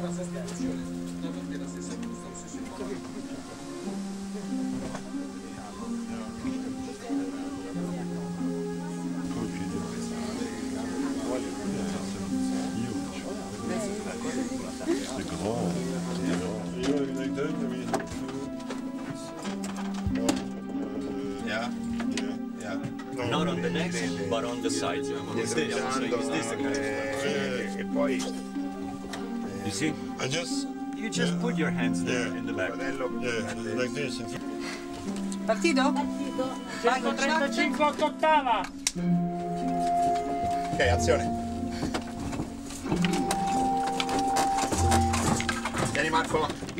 Not on the neck, but on the sides. Is this? E poi You see? You just put your hands there in the back. like this. Partito? Vai con 35 8 ottava. Ok, azione. Vieni Marco.